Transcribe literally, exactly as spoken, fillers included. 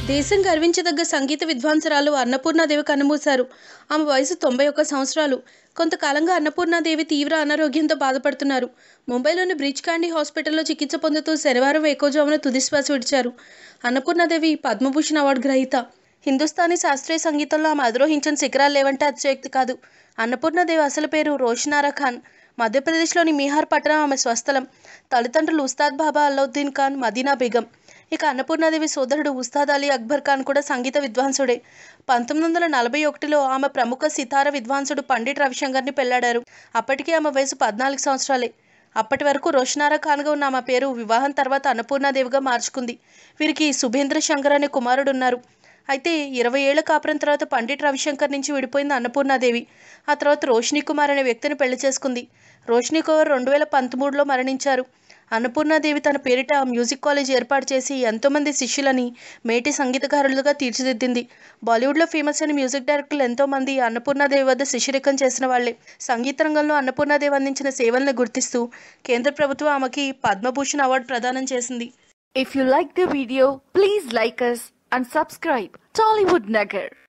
దేశం గర్వించదగ్గ సంగీత విద్వాంసరాలు అన్నపూర్ణాదేవి కన్నుమూశారు. ఆమె వయసు తొంభై ఒక్క సంవత్సరాలు. కొంతకాలంగా అన్నపూర్ణాదేవి తీవ్ర అనారోగ్యంతో బాధపడుతున్నారు. ముంబైలోని బ్రిడ్జ్ క్యాండీ హాస్పిటల్లో చికిత్స పొందుతూ శనివారం వేకువజామున తుదిశ్వాస విడిచారు. అన్నపూర్ణాదేవి పద్మభూషణ్ అవార్డు గ్రహీత. హిందుస్థానీ శాస్త్రీయ సంగీతంలో ఆమె అధిరోహించిన శిఖరాలు లేవంటే అతిశయోక్తి కాదు. అన్నపూర్ణాదేవి అసలు పేరు రోషనారా ఖాన్. మధ్యప్రదేశ్లోని మీహార్ పట్టణం ఆమె స్వస్థలం. తల్లిదండ్రులు ఉస్తాద్ బాబా అల్లావుద్దీన్ ఖాన్, మదీనా బేగం. ఇక అన్నపూర్ణాదేవి సోదరుడు ఉస్తాద్ అలీ అక్బర్ ఖాన్ కూడా సంగీత విద్వాంసుడే. పంతొమ్మిది వందల నలభై ఒకటిలో ఆమె ప్రముఖ సితార విద్వాంసుడు పండిట్ రవిశంకర్ని పెళ్లాడారు. అప్పటికే ఆమె వయసు పద్నాలుగు సంవత్సరాలే. అప్పటి వరకు రోషనారా ఖాన్గా ఉన్న ఆమె పేరు వివాహం తర్వాత అన్నపూర్ణాదేవిగా మార్చుకుంది. వీరికి సుభేంద్ర శంకర్ అనే కుమారుడు ఉన్నారు. అయితే ఇరవై ఏళ్ల కాపురం తర్వాత పండిట్ రవిశంకర్ నుంచి విడిపోయింది అన్నపూర్ణాదేవి. ఆ తర్వాత రోషిని కుమార్ అనే వ్యక్తిని పెళ్లి చేసుకుంది. రోషిని కుమార్ రెండు వేల పంతొమ్మిదిలో మరణించారు. అన్నపూర్ణాదేవి తన పేరిట మ్యూజిక్ కాలేజ్ ఏర్పాటు చేసి ఎంతోమంది శిష్యులని మేటి సంగీతకారులుగా తీర్చిదిద్దింది. బాలీవుడ్లో ఫేమస్ అయిన మ్యూజిక్ డైరెక్టర్లు ఎంతోమంది అన్నపూర్ణాదేవి వద్ద శిష్యరికం చేసిన వాళ్లే. సంగీత రంగంలో అన్నపూర్ణాదేవి అందించిన సేవలను గుర్తిస్తూ కేంద్ర ప్రభుత్వం ఆమెకి పద్మభూషణ్ అవార్డు ప్రదానం చేసింది. If you like the video, please like us and subscribe Tollywood Nagar.